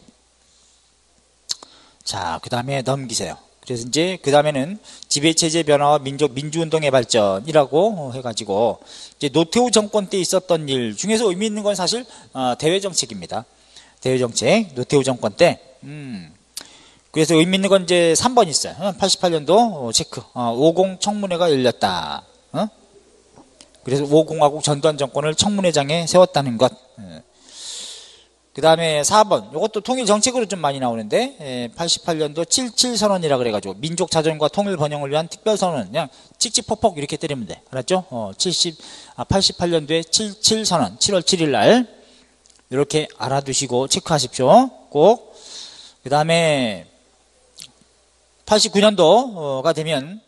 자, 그 다음에 넘기세요. 그래서 이제 그 다음에는 지배체제 변화와 민주운동의 발전이라고 해가지고, 이제 노태우 정권 때 있었던 일 중에서 의미 있는 건 사실 대외정책입니다. 대외정책, 노태우 정권 때. 그래서 의미 있는 건 이제 3번 있어요. 88년도 체크. 50 청문회가 열렸다. 그래서 50하고 전두환 정권을 청문회장에 세웠다는 것. 그 다음에 4번, 이것도 통일 정책으로 좀 많이 나오는데, 88년도 77 선언이라 그래가지고 민족 자존과 통일 번영을 위한 특별 선언, 그냥 칙칙폭폭 이렇게 때리면 돼. 알았죠? 88년도에 77 선언, 7월 7일 날 이렇게 알아두시고 체크하십시오. 꼭. 그 다음에 89년도가 되면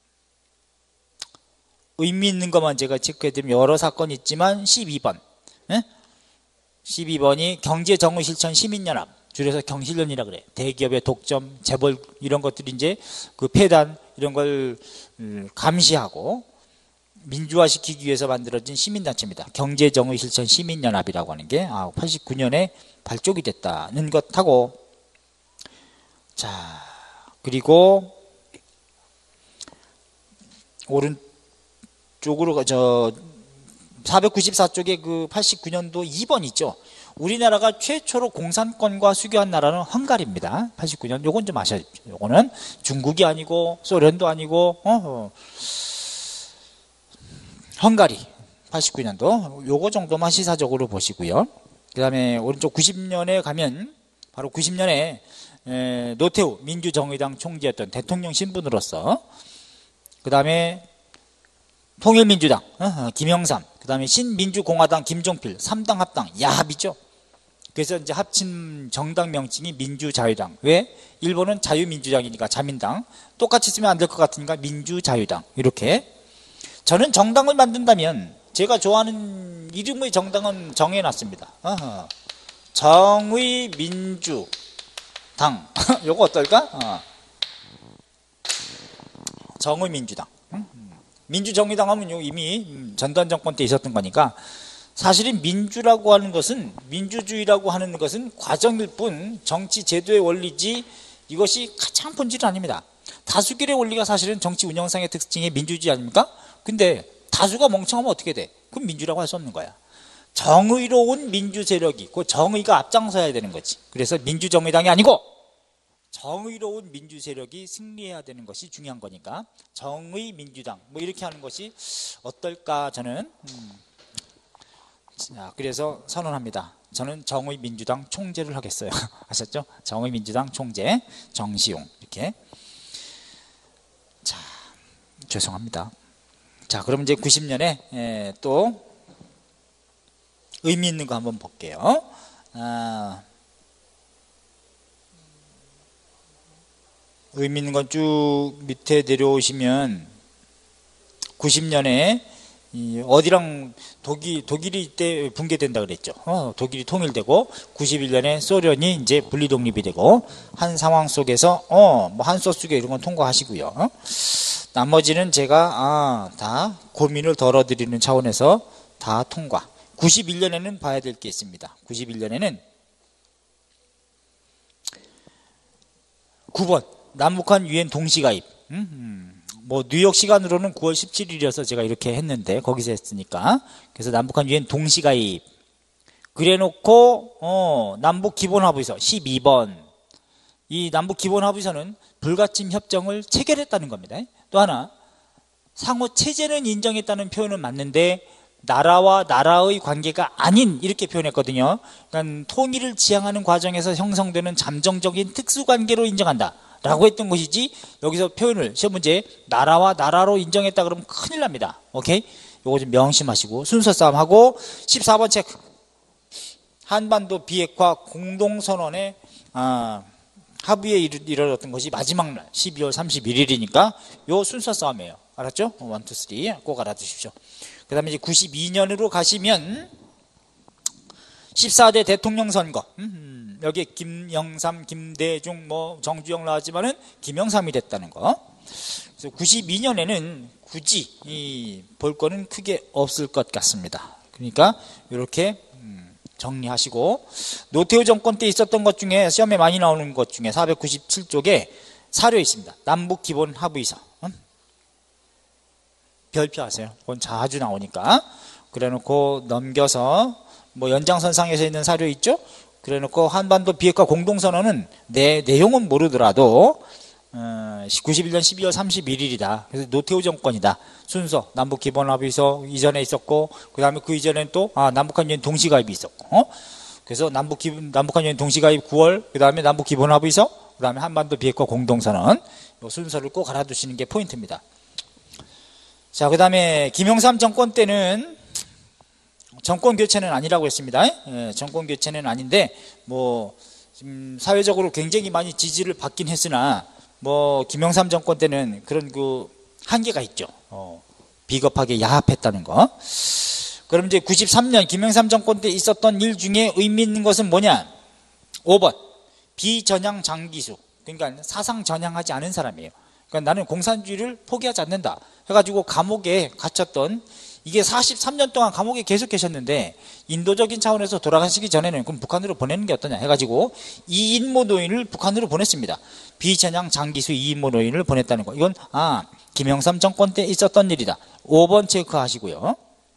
의미 있는 것만 제가 체크해드리면 여러 사건이 있지만 12번. 12번이 경제정의실천 시민연합, 줄여서 경실련이라 그래. 대기업의 독점, 재벌 이런 것들이 이제 그 폐단 이런 걸 감시하고 민주화시키기 위해서 만들어진 시민단체입니다. 경제정의실천 시민연합이라고 하는 게 89년에 발족이 됐다는 것하고, 자, 그리고 오른쪽으로 494쪽에 그 89년도 2번 있죠. 우리나라가 최초로 공산권과 수교한 나라는 헝가리입니다. 89년. 요건 좀 아셔야 됩니다. 요거는 중국이 아니고 소련도 아니고 헝가리 89년도. 요거 정도만 시사적으로 보시고요. 그 다음에 오른쪽 90년에 가면 바로 90년에 노태우 민주정의당 총재였던 대통령 신분으로서, 그 다음에 통일민주당 김영삼 그 다음에 신민주공화당 김종필 3당 합당 야합이죠. 그래서 이제 합친 정당 명칭이 민주자유당. 왜? 일본은 자유민주당이니까 자민당. 똑같이 쓰면 안 될 것 같으니까 민주자유당. 이렇게. 저는 정당을 만든다면 제가 좋아하는 이름의 정당은 정해놨습니다. 정의민주당. 요거 어떨까? 정의민주당. 민주정의당 하면 이미 전두환 정권 때 있었던 거니까 사실은 민주라고 하는 것은 민주주의라고 하는 것은 과정일 뿐 정치 제도의 원리지 이것이 가장 본질은 아닙니다. 다수결의 원리가 사실은 정치 운영상의 특징의 민주주의 아닙니까? 근데 다수가 멍청하면 어떻게 돼? 그럼 민주라고 할 수 없는 거야. 정의로운 민주 세력이 그 정의가 앞장서야 되는 거지. 그래서 민주정의당이 아니고 정의로운 민주 세력이 승리해야 되는 것이 중요한 거니까 정의민주당 뭐 이렇게 하는 것이 어떨까 저는 자, 그래서 선언합니다. 저는 정의민주당 총재를 하겠어요. 아셨죠? 정의민주당 총재 정시용 이렇게. 자, 죄송합니다. 자, 그럼 이제 90년에 또 의미 있는 거 한번 볼게요. 의미 있는 건 쭉 밑에 내려오시면 90년에 어디랑 독일이 이때 붕괴된다 그랬죠. 독일이 통일되고 91년에 소련이 이제 분리 독립이 되고 한 상황 속에서 뭐 한소수계 이런 건 통과하시고요. 나머지는 제가 다 고민을 덜어드리는 차원에서 다 통과. 91년에는 봐야 될 게 있습니다. 91년에는 9번 남북한 유엔 동시가입. 뭐 뉴욕 시간으로는 9월 17일이어서 제가 이렇게 했는데 거기서 했으니까 그래서 남북한 유엔 동시가입 그래놓고 남북 기본합의서 12번 이 남북 기본합의서는 불가침 협정을 체결했다는 겁니다. 또 하나 상호 체제는 인정했다는 표현은 맞는데 나라와 나라의 관계가 아닌 이렇게 표현했거든요. 그러니까 통일을 지향하는 과정에서 형성되는 잠정적인 특수관계로 인정한다 라고 했던 것이지 여기서 표현을 시험 문제 나라와 나라로 인정했다 그러면 큰일 납니다. 오케이? 요거 좀 명심하시고 순서 싸움하고 14번 체크 한반도 비핵화 공동선언의 합의에 이르렀던 것이 마지막 날 12월 31일이니까 요 순서 싸움이에요. 알았죠? 1, 2, 3 꼭 알아두십시오. 그 다음에 이제 92년으로 가시면 14대 대통령 선거 여기에 김영삼, 김대중, 뭐 정주영 나왔지만은 김영삼이 됐다는 거. 그래서 92년에는 굳이 볼 거는 크게 없을 것 같습니다. 그러니까 이렇게 정리하시고 노태우 정권 때 있었던 것 중에 시험에 많이 나오는 것 중에 497쪽에 사료에 있습니다. 남북 기본 합의서. 별표하세요. 그건 자주 나오니까. 그래놓고 넘겨서 뭐 연장선상에서 있는 사료 있죠? 그래놓고 한반도 비핵화 공동선언은 내용은 모르더라도 91년 12월 31일이다. 그래서 노태우 정권이다. 순서 남북기본합의서 이전에 있었고 그 다음에 그 이전엔 또 남북한 유엔 동시가입이 있었고 그래서 남북한 유엔 동시가입 9월 그 다음에 남북기본합의서 그 다음에 한반도 비핵화 공동선언 이 순서를 꼭 알아두시는 게 포인트입니다. 자, 그 다음에 김영삼 정권 때는 정권 교체는 아니라고 했습니다. 정권 교체는 아닌데 뭐 지금 사회적으로 굉장히 많이 지지를 받긴 했으나 뭐 김영삼 정권 때는 그런 그 한계가 있죠. 비겁하게 야합했다는 거. 그럼 이제 93년 김영삼 정권 때 있었던 일 중에 의미 있는 것은 뭐냐? 5번 비전향 장기수. 그러니까 사상 전향하지 않은 사람이에요. 그러니까 나는 공산주의를 포기하지 않는다 해가지고 감옥에 갇혔던 이게 43년 동안 감옥에 계속 계셨는데 인도적인 차원에서 돌아가시기 전에는 그럼 북한으로 보내는 게 어떠냐 해가지고 이인모 노인을 북한으로 보냈습니다. 비전향 장기수 이인모 노인을 보냈다는 거. 이건 김영삼 정권 때 있었던 일이다. 5번 체크하시고요.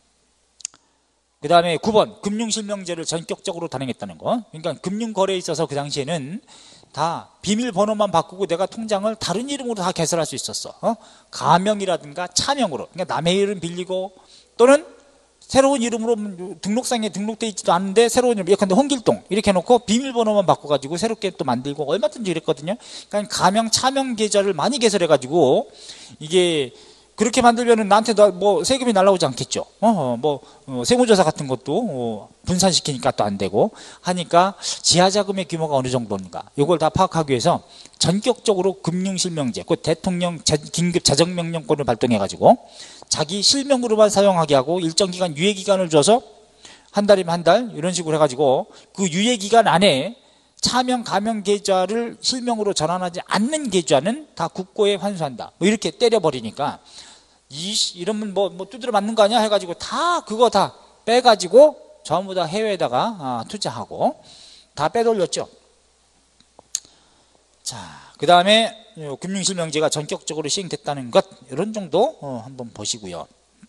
그 다음에 9번 금융실명제를 전격적으로 단행했다는 거. 그러니까 금융거래에 있어서 그 당시에는 다 비밀번호만 바꾸고 내가 통장을 다른 이름으로 다 개설할 수 있었어. 가명이라든가 차명으로. 그러니까 남의 이름 빌리고 또는 새로운 이름으로 등록상에 등록되어 있지도 않은데 새로운 이름, 예컨대 홍길동 이렇게 해놓고 비밀번호만 바꿔가지고 새롭게 또 만들고 얼마든지 이랬거든요. 그러니까 가명, 차명 계좌를 많이 개설해가지고 이게 그렇게 만들면은 나한테 뭐 세금이 날라오지 않겠죠. 세무조사 같은 것도 분산시키니까 또 안 되고 하니까 지하자금의 규모가 어느 정도인가 이걸 다 파악하기 위해서 전격적으로 금융실명제, 그 대통령 긴급 자정명령권을 발동해가지고 자기 실명으로만 사용하게 하고 일정 기간 유예기간을 줘서 한 달이면 한 달 이런 식으로 해가지고 그 유예기간 안에 차명 가명 계좌를 실명으로 전환하지 않는 계좌는 다 국고에 환수한다. 뭐 이렇게 때려버리니까 이러면 뭐 두드려 맞는 거 아니야 해가지고 그거 다 빼가지고 전부 다 해외에다가 투자하고 다 빼돌렸죠. 자, 그 다음에 금융실명제가 전격적으로 시행됐다는 것 이런 정도 한번 보시고요.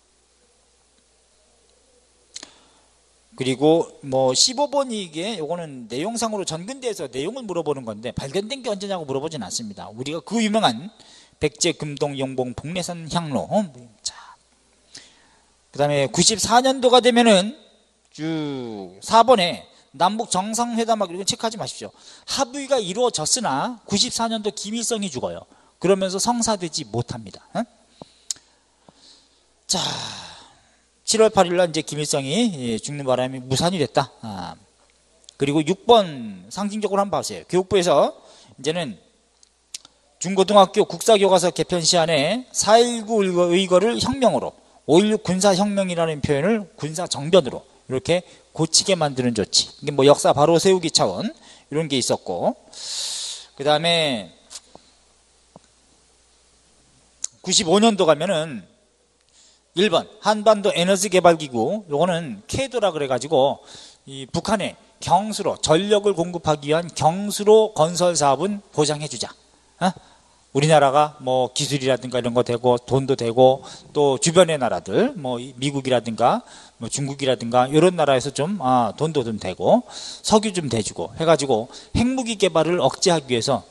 그리고 뭐 15번 이게 요거는 내용상으로 전근대에서 내용을 물어보는 건데 발견된 게 언제냐고 물어보진 않습니다. 우리가 그 유명한 백제, 금동, 영봉, 복례산 향로. 자, 그 다음에 94년도가 되면은 쭉 4번에 남북 정상회담하고 이런 거 체크하지 마십시오. 합의가 이루어졌으나 94년도 김일성이 죽어요. 그러면서 성사되지 못합니다. 자, 7월 8일 날 이제 김일성이 죽는 바람에 무산이 됐다. 그리고 6번 상징적으로 한번 봐주세요. 교육부에서 이제는 중고등학교 국사교과서 개편 시한에 4.19 의거를 혁명으로 5.16 군사혁명이라는 표현을 군사정변으로 이렇게 고치게 만드는 조치. 이게 뭐 역사 바로 세우기 차원 이런 게 있었고, 그 다음에 95년도 가면은 1번 한반도 에너지 개발 기구, 요거는 캐도라 그래가지고 이 북한에 경수로 전력을 공급하기 위한 경수로 건설 사업은 보장해주자. 우리나라가 뭐 기술이라든가 이런 거 되고 돈도 되고 또 주변의 나라들 뭐 미국이라든가 뭐 중국이라든가 이런 나라에서 좀 돈도 좀 되고 석유 좀 대주고 해가지고 핵무기 개발을 억제하기 위해서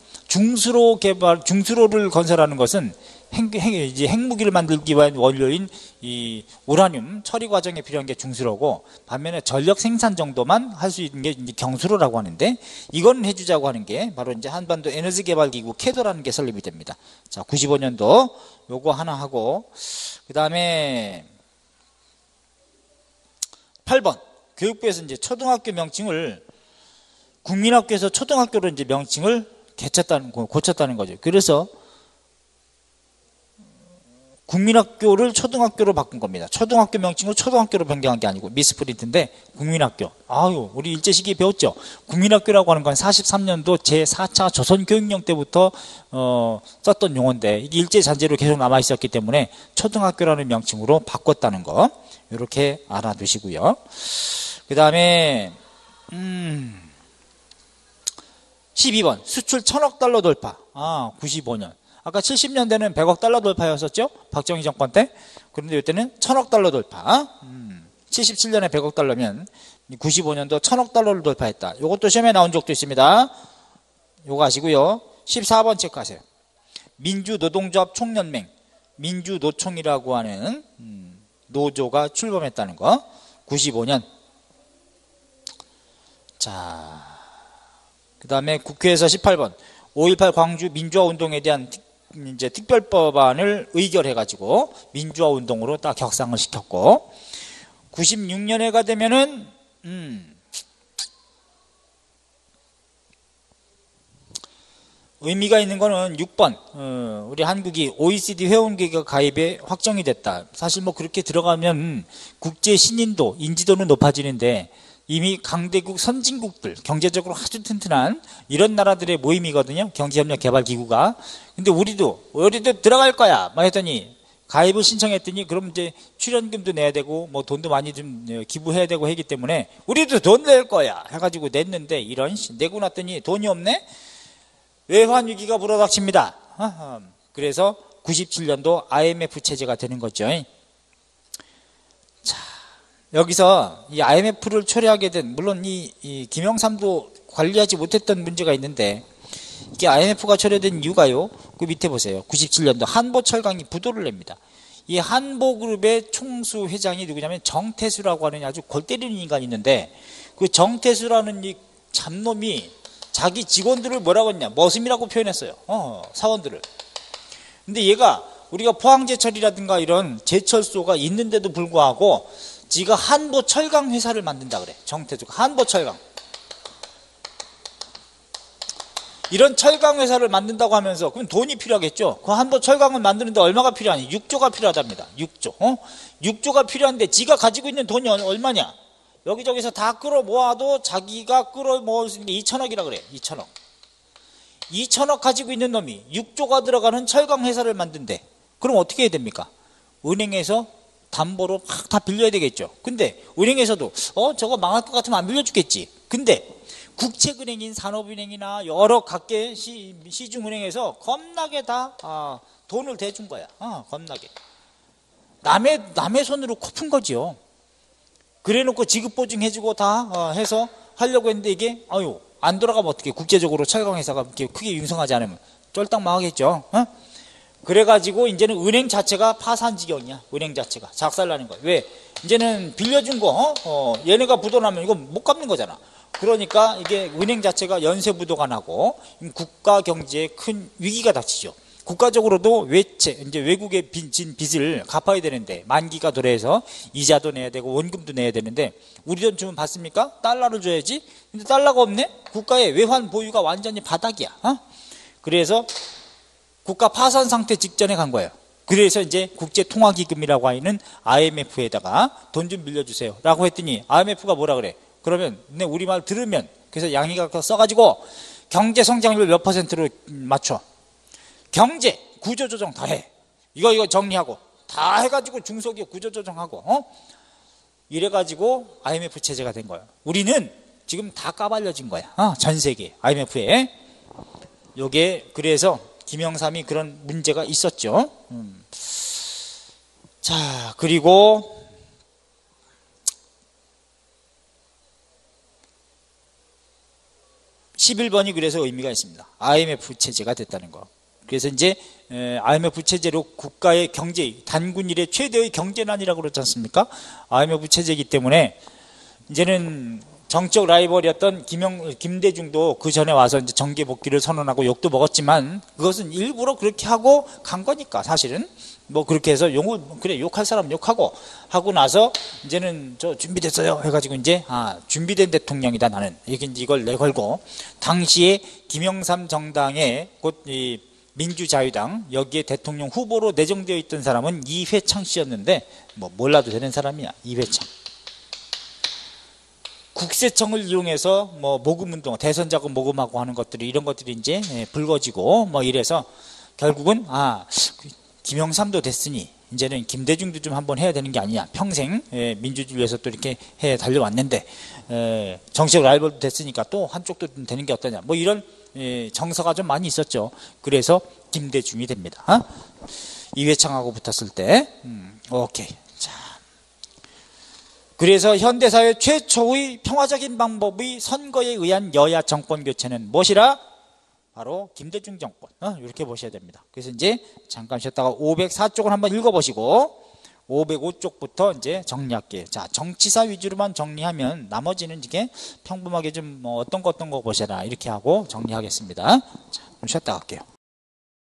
중수로를 건설하는 것은 이제 핵무기를 만들기 위한 원료인 이 우라늄 처리 과정에 필요한 게 중수로고, 반면에 전력 생산 정도만 할 수 있는 게 이제 경수로라고 하는데, 이건 해주자고 하는 게 바로 이제 한반도 에너지 개발 기구 캐도라는 게 설립이 됩니다. 자, 95년도 요거 하나 하고, 그 다음에 8번 교육부에서 이제 초등학교 명칭을 국민학교에서 초등학교로 이제 명칭을 고쳤다는 거죠. 그래서 국민학교를 초등학교로 바꾼 겁니다. 초등학교 명칭을 초등학교로 변경한 게 아니고 미스프린트인데 국민학교. 우리 일제시기에 배웠죠. 국민학교라고 하는 건 43년도 제4차 조선교육령 때부터 썼던 용어인데 이게 일제잔재로 계속 남아있었기 때문에 초등학교라는 명칭으로 바꿨다는 거 이렇게 알아두시고요. 그 다음에 12번 수출 1000억 달러 돌파. 95년. 아까 70년대는 100억 달러 돌파였었죠? 박정희 정권 때. 그런데 이때는 1000억 달러 돌파. 77년에 100억 달러면 95년도 1000억 달러를 돌파했다. 이것도 시험에 나온 적도 있습니다. 요거 아시고요. 14번 체크하세요. 민주노동조합 총연맹, 민주노총이라고 하는 노조가 출범했다는 거. 95년. 자, 그 다음에 국회에서 18번 5.18 광주 민주화 운동에 대한 이제 특별법안을 의결해가지고 민주화 운동으로 딱 격상을 시켰고, 96년에가 되면은 의미가 있는 거는 6번 우리 한국이 OECD 회원국에 가입에 확정이 됐다. 사실 뭐 그렇게 들어가면 국제 신인도 인지도는 높아지는데 이미 강대국 선진국들 경제적으로 아주 튼튼한 이런 나라들의 모임이거든요. 경제협력개발기구가. 근데 우리도 들어갈 거야 막 했더니 가입을 신청했더니 그럼 이제 출연금도 내야 되고 뭐 돈도 많이 좀 기부해야 되고 하기 때문에 우리도 돈 낼 거야 해가지고 냈는데 이런 내고 났더니 돈이 없네. 외환위기가 불어닥칩니다. 그래서 97년도 IMF 체제가 되는 거죠. 자, 여기서 이 IMF를 초래하게 된, 물론 이 김영삼도 관리하지 못했던 문제가 있는데, 이게 IMF가 초래된 이유가요, 그 밑에 보세요. 97년도 한보철강이 부도를 냅니다. 이 한보그룹의 총수 회장이 누구냐면 정태수라고 하는 아주 골 때리는 인간이 있는데, 그 정태수라는 이 잡놈이 자기 직원들을 뭐라고 했냐, 머슴이라고 표현했어요. 사원들을. 근데 얘가 우리가 포항제철이라든가 이런 제철소가 있는데도 불구하고 지가 한보철강 회사를 만든다 그래. 정태주가 한보철강. 이런 철강 회사를 만든다고 하면서 그럼 돈이 필요하겠죠. 그 한보철강을 만드는데 얼마가 필요하니? 6조가 필요하답니다. 6조. 6조가 필요한데 지가 가지고 있는 돈이 얼마냐? 여기저기서 다 끌어 모아도 자기가 끌어 모을 수 있는 게 2천억이라 그래. 2천억. 2천억 가지고 있는 놈이 6조가 들어가는 철강 회사를 만든대. 그럼 어떻게 해야 됩니까? 은행에서 담보로 막 다 빌려야 되겠죠. 근데 은행에서도 저거 망할 것 같으면 안 빌려주겠지. 근데 국책은행인 산업은행이나 여러 각계 시중은행에서 겁나게 다 돈을 대준 거야. 겁나게. 남의 손으로 코 푼 거지요. 그래놓고 지급보증해주고 다 해서 하려고 했는데 이게 안 돌아가면 어떻게? 국제적으로 철강회사가 이렇게 크게 융성하지 않으면 쫄딱 망하겠죠. 그래가지고 이제는 은행 자체가 파산 지경이야. 은행 자체가 작살나는 거야. 왜? 이제는 빌려준 거 얘네가 부도나면 이거 못 갚는 거잖아. 그러니까 이게 은행 자체가 연쇄부도가 나고 국가 경제에 큰 위기가 닥치죠. 국가적으로도 외채, 이제 외국에 빚진 빚을 갚아야 되는데 만기가 도래해서 이자도 내야 되고 원금도 내야 되는데 우리 돈 주면 받습니까? 달러를 줘야지. 근데 달러가 없네? 국가의 외환 보유가 완전히 바닥이야. 그래서 국가 파산 상태 직전에 간 거예요. 그래서 이제 국제통화기금이라고 하는 IMF에다가 돈 좀 빌려주세요 라고 했더니 IMF가 뭐라 그래? 그러면 우리 말 들으면 그래서 양희가 써가지고 경제 성장률 몇 %로 맞춰. 경제 구조조정 다 해. 이거 정리하고 다 해가지고 중소기업 구조조정하고 이래가지고 IMF 체제가 된 거예요. 우리는 지금 다 까발려진 거야. 전 세계 IMF에. 요게 그래서 김영삼이 그런 문제가 있었죠. 자, 그리고 11번이 그래서 의미가 있습니다. IMF 체제가 됐다는 거. 그래서 이제 IMF 체제로 국가의 경제, 단군 이래 최대의 경제난이라고 그러지 않습니까? IMF 체제이기 때문에 이제는 정적 라이벌이었던 김대중도 그 전에 와서 이제 정계 복귀를 선언하고 욕도 먹었지만 그것은 일부러 그렇게 하고 간 거니까 사실은 뭐 그렇게 해서 그래 욕할 사람 욕하고 하고 나서 이제는 저 준비됐어요 해가지고 이제 준비된 대통령이다 나는 이걸 내걸고 당시에 김영삼 정당의 곧 이 민주자유당 여기에 대통령 후보로 내정되어 있던 사람은 이회창 씨였는데 뭐 몰라도 되는 사람이야. 이회창. 국세청을 이용해서 뭐 모금운동, 대선자금 모금하고 하는 것들이 이런 것들이 이제 불거지고 뭐 이래서 결국은 김영삼도 됐으니 이제는 김대중도 좀 한번 해야 되는 게 아니냐. 평생 민주주의 위해서 또 이렇게 해 달려왔는데 정치적 라이벌도 됐으니까 또 한쪽도 되는 게 어떠냐. 뭐 이런 정서가 좀 많이 있었죠. 그래서 김대중이 됩니다. 이회창하고 붙었을 때 오케이. 자, 그래서 현대사회 최초의 평화적인 방법의 선거에 의한 여야 정권 교체는 무엇이라? 바로 김대중 정권. 이렇게 보셔야 됩니다. 그래서 이제 잠깐 쉬었다가 504쪽을 한번 읽어보시고 505쪽부터 이제 정리할게요. 자, 정치사 위주로만 정리하면 나머지는 이게 평범하게 좀 어떤 거 보셔라 이렇게 하고 정리하겠습니다. 자, 좀 쉬었다 갈게요.